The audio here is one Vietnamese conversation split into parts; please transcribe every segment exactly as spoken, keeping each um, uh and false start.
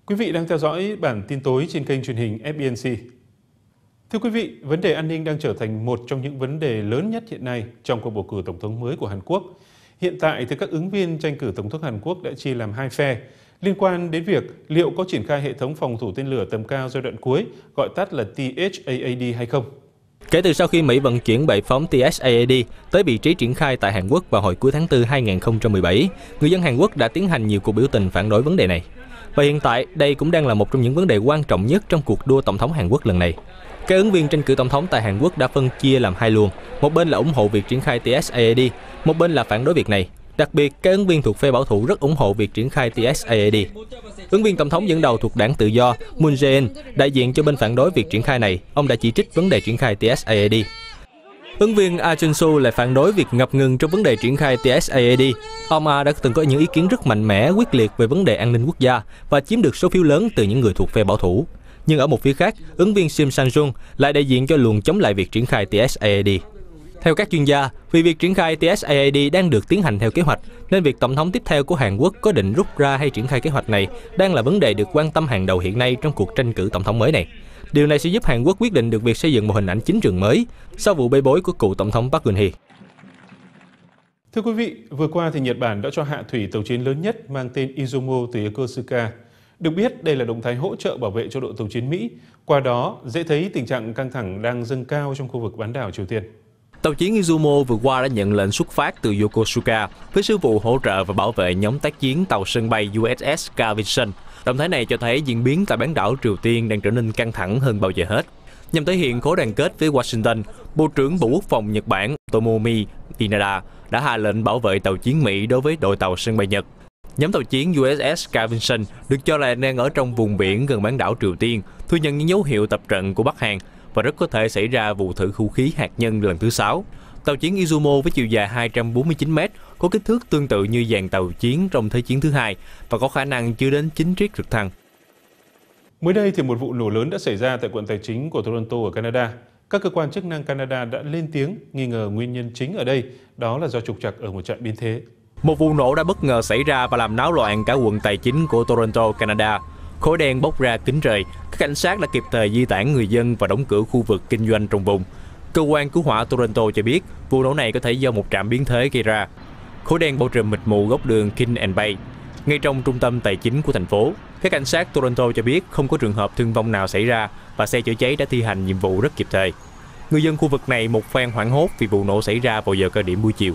Quý vị đang theo dõi bản tin tối trên kênh truyền hình ép bê en xê. Thưa quý vị, vấn đề an ninh đang trở thành một trong những vấn đề lớn nhất hiện nay trong cuộc bầu cử tổng thống mới của Hàn Quốc. Hiện tại thì các ứng viên tranh cử tổng thống Hàn Quốc đã chia làm hai phe liên quan đến việc liệu có triển khai hệ thống phòng thủ tên lửa tầm cao giai đoạn cuối, gọi tắt là T H A A D hay không. Kể từ sau khi Mỹ vận chuyển bệ phóng T H A A D tới vị trí triển khai tại Hàn Quốc vào hồi cuối tháng tư hai nghìn không trăm mười bảy, người dân Hàn Quốc đã tiến hành nhiều cuộc biểu tình phản đối vấn đề này. Và hiện tại, đây cũng đang là một trong những vấn đề quan trọng nhất trong cuộc đua tổng thống Hàn Quốc lần này. Các ứng viên tranh cử tổng thống tại Hàn Quốc đã phân chia làm hai luồng. Một bên là ủng hộ việc triển khai T H A A D, một bên là phản đối việc này. Đặc biệt, các ứng viên thuộc phe bảo thủ rất ủng hộ việc triển khai T H A A D. Ứng viên tổng thống dẫn đầu thuộc đảng Tự do Moon Jae-in, đại diện cho bên phản đối việc triển khai này, ông đã chỉ trích vấn đề triển khai T H A A D. Ứng viên Ah Jun-soo lại phản đối việc ngập ngừng trong vấn đề triển khai T H A A D. Ông Ah đã từng có những ý kiến rất mạnh mẽ, quyết liệt về vấn đề an ninh quốc gia và chiếm được số phiếu lớn từ những người thuộc phe bảo thủ. Nhưng ở một phía khác, ứng viên Sim Sang-jung lại đại diện cho luồng chống lại việc triển khai T H A A D. Theo các chuyên gia, vì việc triển khai T H A A D đang được tiến hành theo kế hoạch, nên việc tổng thống tiếp theo của Hàn Quốc có định rút ra hay triển khai kế hoạch này đang là vấn đề được quan tâm hàng đầu hiện nay trong cuộc tranh cử tổng thống mới này. Điều này sẽ giúp Hàn Quốc quyết định được việc xây dựng một hình ảnh chính trường mới sau vụ bê bối của cựu tổng thống Park Geun-hye. Thưa quý vị, vừa qua thì Nhật Bản đã cho hạ thủy tàu chiến lớn nhất mang tên Izumo từ Yokosuka. Được biết, đây là động thái hỗ trợ bảo vệ cho đội tàu chiến Mỹ. Qua đó, dễ thấy tình trạng căng thẳng đang dâng cao trong khu vực bán đảo Triều Tiên. Tàu chiến Izumo vừa qua đã nhận lệnh xuất phát từ Yokosuka với sứ vụ hỗ trợ và bảo vệ nhóm tác chiến tàu sân bay U S S Carl Vinson. Động thái này cho thấy diễn biến tại bán đảo Triều Tiên đang trở nên căng thẳng hơn bao giờ hết. Nhằm thể hiện khối đoàn kết với Washington, Bộ trưởng Bộ Quốc phòng Nhật Bản Tomomi Inada đã hạ lệnh bảo vệ tàu chiến Mỹ đối với đội tàu sân bay Nhật. Nhóm tàu chiến U S S Carl Vinson được cho là đang ở trong vùng biển gần bán đảo Triều Tiên, thừa nhận những dấu hiệu tập trận của Bắc Hàn và rất có thể xảy ra vụ thử vũ khí hạt nhân lần thứ sáu. Tàu chiến Izumo với chiều dài hai trăm bốn mươi chín mét có kích thước tương tự như dàn tàu chiến trong Thế chiến thứ hai và có khả năng chứa đến chín chiếc trực thăng. Mới đây thì một vụ nổ lớn đã xảy ra tại quận tài chính của Toronto ở Canada. Các cơ quan chức năng Canada đã lên tiếng nghi ngờ nguyên nhân chính ở đây đó là do trục trặc ở một trạm biên thế. Một vụ nổ đã bất ngờ xảy ra và làm náo loạn cả quận tài chính của Toronto, Canada. Khói đen bốc ra kính trời, các cảnh sát đã kịp thời di tản người dân và đóng cửa khu vực kinh doanh trong vùng. Cơ quan cứu hỏa Toronto cho biết vụ nổ này có thể do một trạm biến thế gây ra. Khói đen bao trùm mịt mù góc đường King and Bay, ngay trong trung tâm tài chính của thành phố. Các cảnh sát Toronto cho biết không có trường hợp thương vong nào xảy ra và xe chữa cháy đã thi hành nhiệm vụ rất kịp thời. Người dân khu vực này một phen hoảng hốt vì vụ nổ xảy ra vào giờ cao điểm buổi chiều.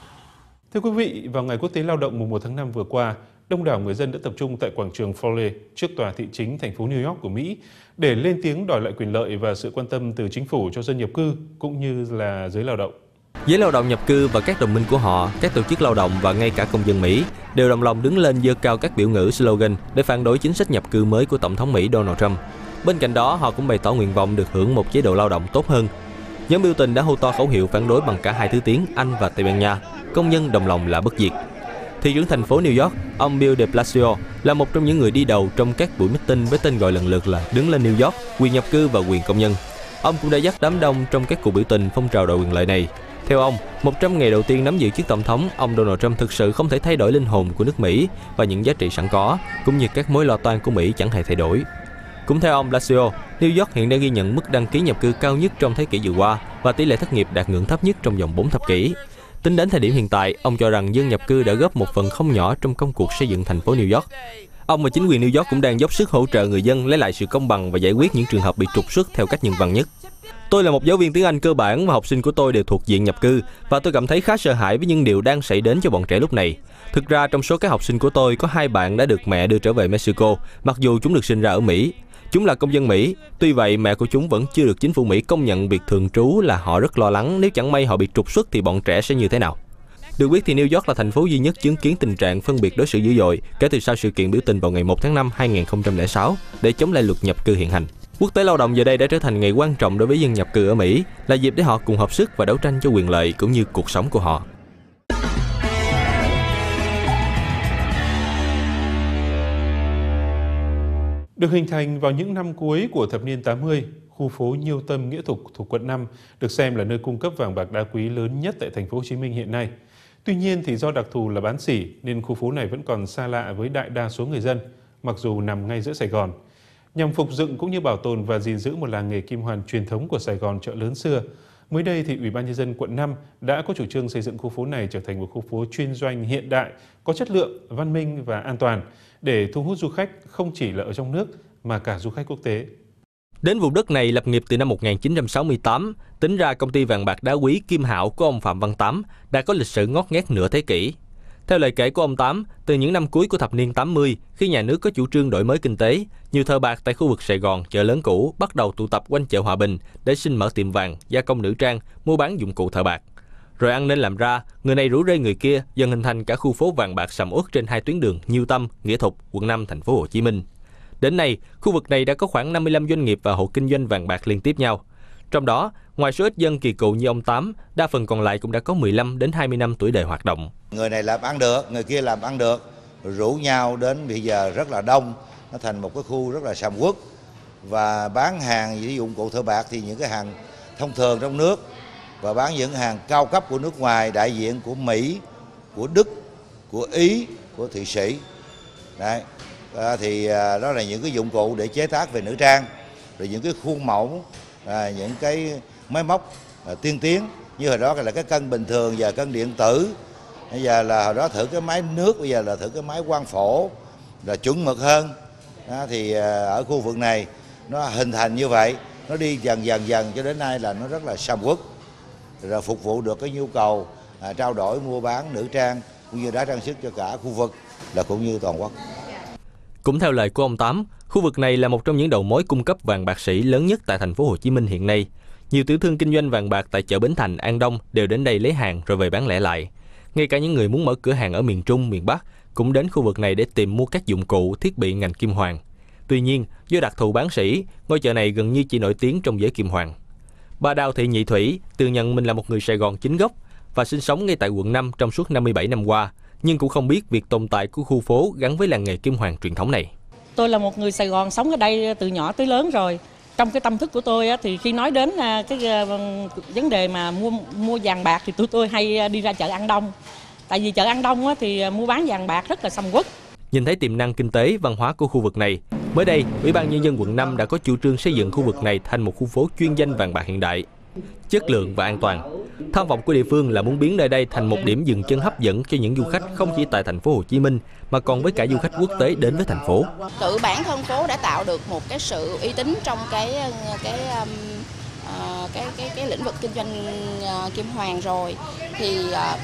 Thưa quý vị, vào ngày Quốc tế Lao động mùng một tháng năm vừa qua, đông đảo người dân đã tập trung tại quảng trường Foley trước tòa thị chính thành phố New York của Mỹ để lên tiếng đòi lại quyền lợi và sự quan tâm từ chính phủ cho dân nhập cư cũng như là giới lao động. Giới lao động nhập cư và các đồng minh của họ, các tổ chức lao động và ngay cả công dân Mỹ đều đồng lòng đứng lên giơ cao các biểu ngữ slogan để phản đối chính sách nhập cư mới của Tổng thống Mỹ Donald Trump. Bên cạnh đó, họ cũng bày tỏ nguyện vọng được hưởng một chế độ lao động tốt hơn. Nhóm biểu tình đã hô to khẩu hiệu phản đối bằng cả hai thứ tiếng Anh và Tây Ban Nha. Công nhân đồng lòng là bất diệt. Thị trưởng thành phố New York, ông Bill de Blasio là một trong những người đi đầu trong các buổi meeting với tên gọi lần lượt là Đứng lên New York, quyền nhập cư và quyền công nhân. Ông cũng đã dắt đám đông trong các cuộc biểu tình phong trào đòi quyền lợi này. Theo ông, một trăm ngày đầu tiên nắm giữ chức tổng thống, ông Donald Trump thực sự không thể thay đổi linh hồn của nước Mỹ và những giá trị sẵn có, cũng như các mối lo toan của Mỹ chẳng hề thay đổi. Cũng theo ông Blasio, New York hiện đang ghi nhận mức đăng ký nhập cư cao nhất trong thế kỷ vừa qua và tỷ lệ thất nghiệp đạt ngưỡng thấp nhất trong vòng bốn thập kỷ. Tính đến thời điểm hiện tại, ông cho rằng dân nhập cư đã góp một phần không nhỏ trong công cuộc xây dựng thành phố New York. Ông và chính quyền New York cũng đang dốc sức hỗ trợ người dân lấy lại sự công bằng và giải quyết những trường hợp bị trục xuất theo cách nhân văn nhất. Tôi là một giáo viên tiếng Anh cơ bản và học sinh của tôi đều thuộc diện nhập cư và tôi cảm thấy khá sợ hãi với những điều đang xảy đến cho bọn trẻ lúc này. Thực ra trong số các học sinh của tôi có hai bạn đã được mẹ đưa trở về Mexico, mặc dù chúng được sinh ra ở Mỹ. Chúng là công dân Mỹ, tuy vậy mẹ của chúng vẫn chưa được chính phủ Mỹ công nhận việc thường trú là họ rất lo lắng nếu chẳng may họ bị trục xuất thì bọn trẻ sẽ như thế nào. Được biết thì New York là thành phố duy nhất chứng kiến tình trạng phân biệt đối xử dữ dội kể từ sau sự kiện biểu tình vào ngày một tháng năm hai nghìn không trăm lẻ sáu để chống lại luật nhập cư hiện hành. Quốc tế lao động giờ đây đã trở thành ngày quan trọng đối với dân nhập cư ở Mỹ, là dịp để họ cùng hợp sức và đấu tranh cho quyền lợi cũng như cuộc sống của họ. Được hình thành vào những năm cuối của thập niên tám mươi, khu phố Nhiêu Tâm Nghĩa Thục thuộc quận năm được xem là nơi cung cấp vàng bạc đá quý lớn nhất tại thành phố Hồ Chí Minh hiện nay. Tuy nhiên thì do đặc thù là bán sỉ nên khu phố này vẫn còn xa lạ với đại đa số người dân. mặc dù nằm ngay giữa Sài Gòn. Nhằm phục dựng cũng như bảo tồn và gìn giữ một làng nghề kim hoàn truyền thống của Sài Gòn chợ lớn xưa, mới đây thì Ủy ban Nhân dân quận năm đã có chủ trương xây dựng khu phố này trở thành một khu phố chuyên doanh hiện đại, có chất lượng, văn minh và an toàn để thu hút du khách không chỉ là ở trong nước mà cả du khách quốc tế. Đến vùng đất này lập nghiệp từ năm một nghìn chín trăm sáu mươi tám, tính ra công ty vàng bạc đá quý Kim Hạo của ông Phạm Văn Tám đã có lịch sử ngót nghét nửa thế kỷ. Theo lời kể của ông Tám, từ những năm cuối của thập niên tám mươi, khi nhà nước có chủ trương đổi mới kinh tế, nhiều thợ bạc tại khu vực Sài Gòn, chợ lớn cũ bắt đầu tụ tập quanh chợ Hòa Bình để xin mở tiệm vàng, gia công nữ trang, mua bán dụng cụ thợ bạc. Rồi ăn nên làm ra, người này rủ rê người kia, dần hình thành cả khu phố vàng bạc sầm uất trên hai tuyến đường Nhiêu Tâm, Nghĩa Thục, quận năm, thành phố Hồ Chí Minh. Đến nay, khu vực này đã có khoảng năm mươi lăm doanh nghiệp và hộ kinh doanh vàng bạc liên tiếp nhau. Trong đó, ngoài số ít dân kỳ cựu như ông Tám, đa phần còn lại cũng đã có mười lăm đến hai mươi năm tuổi đời hoạt động. Người này làm ăn được, người kia làm ăn được, rủ nhau đến bây giờ rất là đông, nó thành một cái khu rất là sầm uất và bán hàng sử dụng cụ thợ bạc thì những cái hàng thông thường trong nước và bán những hàng cao cấp của nước ngoài, đại diện của Mỹ, của Đức, của Ý, của Thụy Sĩ. Đấy. À, thì à, đó là những cái dụng cụ để chế tác về nữ trang, rồi những cái khuôn mẫu, à, những cái máy móc à, tiên tiến như hồi đó là cái cân bình thường, giờ cân điện tử, bây giờ là hồi đó thử cái máy nước, bây giờ là thử cái máy quang phổ, là chuẩn mực hơn. Đó, thì à, ở khu vực này nó hình thành như vậy, nó đi dần dần dần cho đến nay là nó rất là sầm uất, rồi phục vụ được cái nhu cầu à, trao đổi mua bán nữ trang cũng như đá trang sức cho cả khu vực là cũng như toàn quốc. Cũng theo lời của ông Tám, khu vực này là một trong những đầu mối cung cấp vàng bạc sỉ lớn nhất tại thành phố Hồ Chí Minh hiện nay. Nhiều tiểu thương kinh doanh vàng bạc tại chợ Bến Thành, An Đông đều đến đây lấy hàng rồi về bán lẻ lại. Ngay cả những người muốn mở cửa hàng ở miền Trung, miền Bắc cũng đến khu vực này để tìm mua các dụng cụ, thiết bị ngành kim hoàn. Tuy nhiên, do đặc thù bán sỉ, ngôi chợ này gần như chỉ nổi tiếng trong giới kim hoàn. Bà Đào Thị Nhị Thủy tự nhận mình là một người Sài Gòn chính gốc và sinh sống ngay tại quận năm trong suốt năm mươi bảy năm qua, nhưng cũng không biết việc tồn tại của khu phố gắn với làng nghề kim hoàn truyền thống này. Tôi là một người Sài Gòn sống ở đây từ nhỏ tới lớn rồi. Trong cái tâm thức của tôi thì khi nói đến cái vấn đề mà mua mua vàng bạc thì tôi tôi hay đi ra chợ An Đông. Tại vì chợ An Đông thì mua bán vàng bạc rất là sầm uất. Nhìn thấy tiềm năng kinh tế, văn hóa của khu vực này, mới đây, Ủy ban Nhân dân quận năm đã có chủ trương xây dựng khu vực này thành một khu phố chuyên danh vàng bạc hiện đại, chất lượng và an toàn. Tham vọng của địa phương là muốn biến nơi đây thành một điểm dừng chân hấp dẫn cho những du khách không chỉ tại thành phố Hồ Chí Minh mà còn với cả du khách quốc tế đến với thành phố. Tự bản thân phố đã tạo được một cái sự uy tín trong cái cái cái cái cái, cái lĩnh vực kinh doanh kim hoàn rồi, thì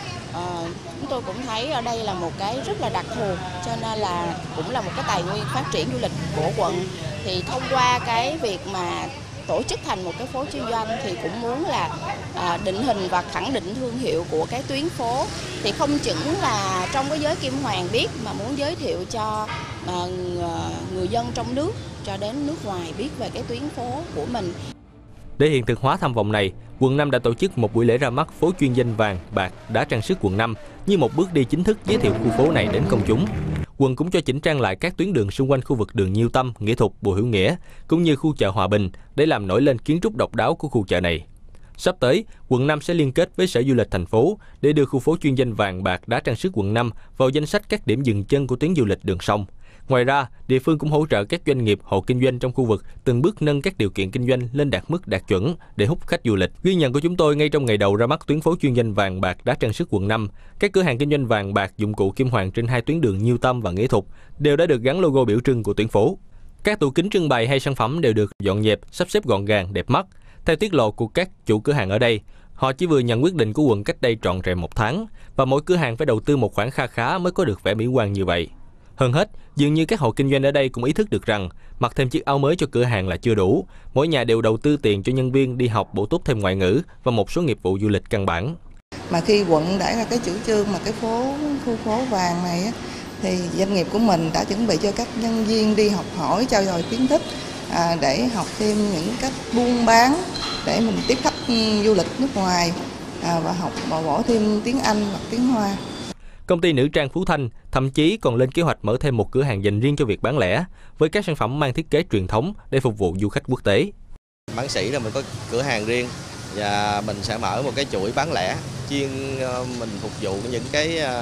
uh, chúng tôi cũng thấy ở đây là một cái rất là đặc thù, cho nên là cũng là một cái tài nguyên phát triển du lịch của quận. Thì thông qua cái việc mà tổ chức thành một cái phố chuyên doanh thì cũng muốn là à, định hình và khẳng định thương hiệu của cái tuyến phố, thì không chừng là trong cái giới kim hoàn biết mà muốn giới thiệu cho à, người dân trong nước cho đến nước ngoài biết về cái tuyến phố của mình. Để hiện thực hóa tham vọng này, quận năm đã tổ chức một buổi lễ ra mắt phố chuyên danh vàng, bạc, đá trang sức quận năm như một bước đi chính thức giới thiệu khu phố này đến công chúng. Quận cũng cho chỉnh trang lại các tuyến đường xung quanh khu vực đường Nhiêu Tâm, Nghĩa Thục, Bùi Hữu Nghĩa, cũng như khu chợ Hòa Bình để làm nổi lên kiến trúc độc đáo của khu chợ này. Sắp tới, quận năm sẽ liên kết với Sở Du lịch thành phố để đưa khu phố chuyên danh vàng, bạc, đá trang sức quận năm vào danh sách các điểm dừng chân của tuyến du lịch đường sông. Ngoài ra, địa phương cũng hỗ trợ các doanh nghiệp, hộ kinh doanh trong khu vực từng bước nâng các điều kiện kinh doanh lên đạt mức đạt chuẩn để hút khách du lịch. Ghi nhận của chúng tôi ngay trong ngày đầu ra mắt tuyến phố chuyên danh vàng, bạc, đá trang sức quận năm, các cửa hàng kinh doanh vàng bạc, dụng cụ kim hoàn trên hai tuyến đường Nhiêu Tâm và Nghĩa Thục đều đã được gắn logo biểu trưng của tuyến phố. Các tủ kính trưng bày hay sản phẩm đều được dọn dẹp, sắp xếp gọn gàng, đẹp mắt. Theo tiết lộ của các chủ cửa hàng ở đây, họ chỉ vừa nhận quyết định của quận cách đây trọn vẹn một tháng và mỗi cửa hàng phải đầu tư một khoản kha khá mới có được vẻ mỹ quan như vậy. Hơn hết, dường như các hộ kinh doanh ở đây cũng ý thức được rằng mặc thêm chiếc áo mới cho cửa hàng là chưa đủ. Mỗi nhà đều đầu tư tiền cho nhân viên đi học bổ túc thêm ngoại ngữ và một số nghiệp vụ du lịch căn bản. Mà khi quận đã ra cái chủ trương mà cái phố khu phố vàng này á, thì doanh nghiệp của mình đã chuẩn bị cho các nhân viên đi học hỏi, trao dồi kiến thức à, để học thêm những cách buôn bán để mình tiếp khách du lịch nước ngoài à, và học và bỏ thêm tiếng Anh hoặc tiếng Hoa. Công ty nữ trang Phú Thanh thậm chí còn lên kế hoạch mở thêm một cửa hàng dành riêng cho việc bán lẻ với các sản phẩm mang thiết kế truyền thống để phục vụ du khách quốc tế. Bán sỉ là mình có cửa hàng riêng và mình sẽ mở một cái chuỗi bán lẻ chuyên mình phục vụ những cái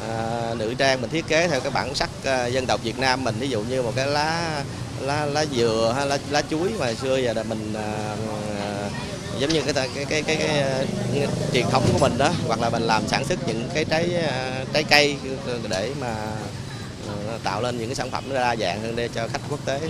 à, nữ trang mình thiết kế theo cái bản sắc à, dân tộc Việt Nam mình, ví dụ như một cái lá lá lá dừa hay lá lá chuối mà xưa giờ là mình à, à, giống như cái cái cái cái, cái, cái truyền thống của mình đó, hoặc là mình làm sản xuất những cái trái trái cây để mà tạo lên những cái sản phẩm nó đa dạng hơn để cho khách quốc tế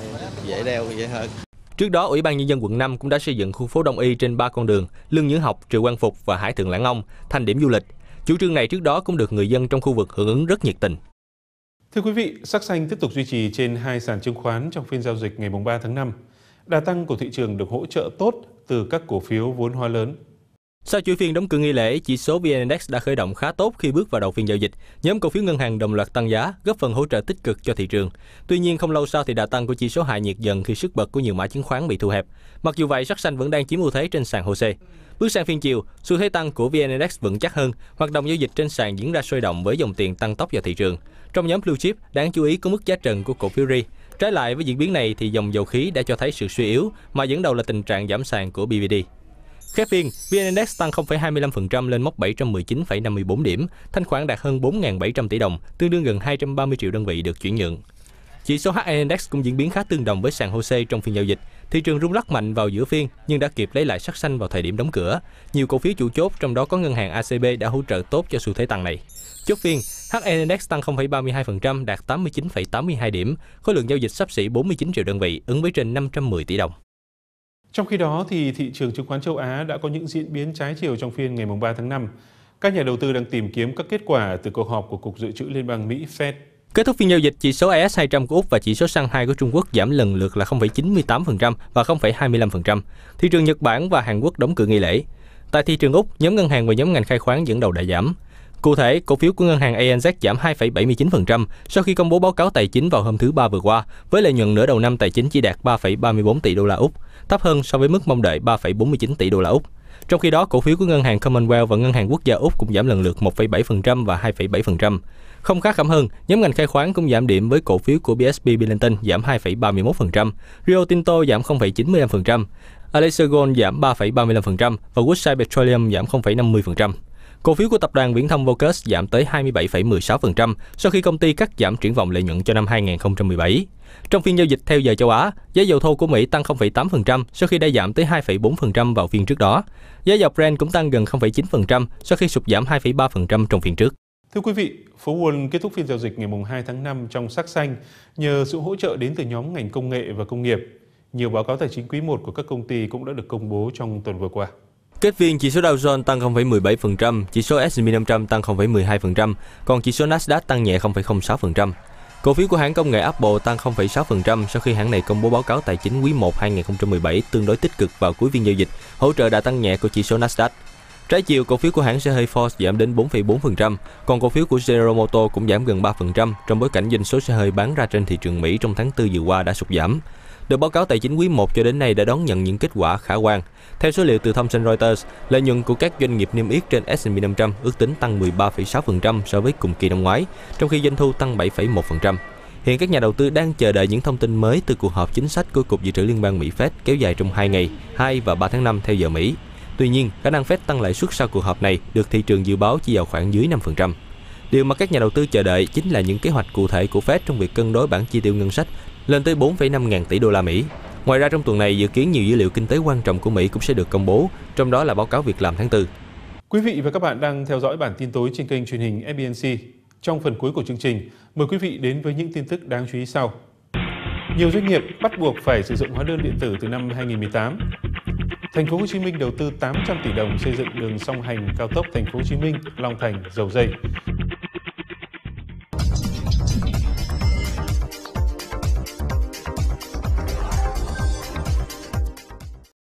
dễ đeo dễ hơn. Trước đó, Ủy ban Nhân dân quận năm cũng đã xây dựng khu phố Đông Y trên ba con đường Lương Nhữ Học, Triệu Quang Phục và Hải Thượng Lãng Ông thành điểm du lịch. Chủ trương này trước đó cũng được người dân trong khu vực hưởng ứng rất nhiệt tình. Thưa quý vị, sắc xanh tiếp tục duy trì trên hai sàn chứng khoán trong phiên giao dịch ngày ba tháng năm. Đà tăng của thị trường được hỗ trợ tốt từ các cổ phiếu vốn hóa lớn. Sau chuỗi phiên đóng cửa nghi lễ, chỉ số vê en Index đã khởi động khá tốt khi bước vào đầu phiên giao dịch. Nhóm cổ phiếu ngân hàng đồng loạt tăng giá, góp phần hỗ trợ tích cực cho thị trường. Tuy nhiên, không lâu sau thì đà tăng của chỉ số hạ nhiệt dần khi sức bật của nhiều mã chứng khoán bị thu hẹp. Mặc dù vậy, sắc xanh vẫn đang chiếm ưu thế trên sàn hô sê. Bước sang phiên chiều, xu thế tăng của vê en Index vững chắc hơn, hoạt động giao dịch trên sàn diễn ra sôi động với dòng tiền tăng tốc vào thị trường. Trong nhóm blue chip, đáng chú ý có mức giá trần của cổ phiếu rờ i. Trái lại với diễn biến này thì dòng dầu khí đã cho thấy sự suy yếu, mà dẫn đầu là tình trạng giảm sàn của bê vê đê. Khép phiên, vê en Index tăng không phẩy hai mươi lăm phần trăm lên mốc bảy trăm mười chín phẩy năm mươi bốn điểm, thanh khoản đạt hơn bốn nghìn bảy trăm tỷ đồng, tương đương gần hai trăm ba mươi triệu đơn vị được chuyển nhượng. Chỉ số hát en Index cũng diễn biến khá tương đồng với sàn hô sê trong phiên giao dịch. Thị trường rung lắc mạnh vào giữa phiên nhưng đã kịp lấy lại sắc xanh vào thời điểm đóng cửa. Nhiều cổ phiếu chủ chốt, trong đó có ngân hàng a xê bê đã hỗ trợ tốt cho xu thế tăng này. Chốt phiên, hát en Index tăng không phẩy ba mươi hai phần trăm, đạt tám mươi chín phẩy tám mươi hai điểm, khối lượng giao dịch xấp xỉ bốn mươi chín triệu đơn vị, ứng với trên năm trăm mười tỷ đồng. Trong khi đó, thì thị trường chứng khoán châu Á đã có những diễn biến trái chiều trong phiên ngày ba tháng năm. Các nhà đầu tư đang tìm kiếm các kết quả từ cuộc họp của Cục Dự trữ Liên bang Mỹ Fed. Kết thúc phiên giao dịch, chỉ số i ét hai trăm của Úc và chỉ số Shanghai của Trung Quốc giảm lần lượt là không phẩy chín mươi tám phần trăm và không phẩy hai mươi lăm phần trăm. Thị trường Nhật Bản và Hàn Quốc đóng cửa nghi lễ. Tại thị trường Úc, nhóm ngân hàng và nhóm ngành khai khoáng dẫn đầu đã giảm. Cụ thể, cổ phiếu của ngân hàng a en dét giảm hai phẩy bảy mươi chín phần trăm sau khi công bố báo cáo tài chính vào hôm thứ Ba vừa qua, với lợi nhuận nửa đầu năm tài chính chỉ đạt ba phẩy ba mươi bốn tỷ đô la Úc, thấp hơn so với mức mong đợi ba phẩy bốn mươi chín tỷ đô la Úc. Trong khi đó, cổ phiếu của ngân hàng Commonwealth và ngân hàng quốc gia Úc cũng giảm lần lượt một phẩy bảy phần trăm và hai phẩy bảy phần trăm. Không khác khẩm hơn, nhóm ngành khai khoáng cũng giảm điểm với cổ phiếu của bê ét pê Billington giảm hai phẩy ba mươi mốt phần trăm, Rio Tinto giảm không phẩy chín mươi lăm phần trăm, Alacer Gold giảm ba phẩy ba mươi lăm phần trăm và Woodside Petroleum giảm không phẩy năm mươi phần trăm. Cổ phiếu của tập đoàn viễn thông Vocus giảm tới hai mươi bảy phẩy mười sáu phần trăm sau khi công ty cắt giảm triển vọng lợi nhuận cho năm hai nghìn không trăm mười bảy. Trong phiên giao dịch theo giờ châu Á, giá dầu thô của Mỹ tăng không phẩy tám phần trăm sau khi đã giảm tới hai phẩy bốn phần trăm vào phiên trước đó. Giá dầu Brent cũng tăng gần không phẩy chín phần trăm sau khi sụt giảm hai phẩy ba phần trăm trong phiên trước. Thưa quý vị, phố Wall kết thúc phiên giao dịch ngày hai tháng năm trong sắc xanh nhờ sự hỗ trợ đến từ nhóm ngành công nghệ và công nghiệp. Nhiều báo cáo tài chính quý một của các công ty cũng đã được công bố trong tuần vừa qua. Kết phiên, chỉ số Dow Jones tăng không phẩy mười bảy phần trăm, chỉ số ét and pê năm trăm tăng không phẩy mười hai phần trăm, còn chỉ số Nasdaq tăng nhẹ không phẩy không sáu phần trăm. Cổ phiếu của hãng công nghệ Apple tăng không phẩy sáu phần trăm sau khi hãng này công bố báo cáo tài chính quý một hai nghìn không trăm mười bảy tương đối tích cực vào cuối phiên giao dịch, hỗ trợ đà tăng nhẹ của chỉ số Nasdaq. Trái chiều, cổ phiếu của hãng xe hơi Ford giảm đến bốn phẩy bốn phần trăm, còn cổ phiếu của General Motors cũng giảm gần ba phần trăm trong bối cảnh doanh số xe hơi bán ra trên thị trường Mỹ trong tháng tư vừa qua đã sụt giảm. Đợt báo cáo tài chính quý một cho đến nay đã đón nhận những kết quả khả quan. Theo số liệu từ Thomson Reuters, lợi nhuận của các doanh nghiệp niêm yết trên ét and pê năm trăm ước tính tăng mười ba phẩy sáu phần trăm so với cùng kỳ năm ngoái, trong khi doanh thu tăng bảy phẩy một phần trăm. Hiện các nhà đầu tư đang chờ đợi những thông tin mới từ cuộc họp chính sách của Cục Dự trữ Liên bang Mỹ Fed kéo dài trong hai ngày, hai và ba tháng năm theo giờ Mỹ. Tuy nhiên, khả năng Fed tăng lãi suất sau cuộc họp này được thị trường dự báo chỉ vào khoảng dưới năm phần trăm. Điều mà các nhà đầu tư chờ đợi chính là những kế hoạch cụ thể của Fed trong việc cân đối bảng chi tiêu ngân sách lên tới bốn phẩy năm ngàn tỷ đô la Mỹ. Ngoài ra, trong tuần này dự kiến nhiều dữ liệu kinh tế quan trọng của Mỹ cũng sẽ được công bố, trong đó là báo cáo việc làm tháng tư. Quý vị và các bạn đang theo dõi bản tin tối trên kênh truyền hình ép bê en xê. Trong phần cuối của chương trình, mời quý vị đến với những tin tức đáng chú ý sau. Nhiều doanh nghiệp bắt buộc phải sử dụng hóa đơn điện tử từ năm hai nghìn không trăm mười tám. Thành phố Hồ Chí Minh đầu tư tám trăm tỷ đồng xây dựng đường song hành cao tốc Thành phố Hồ Chí Minh, Long Thành, Dầu Giây.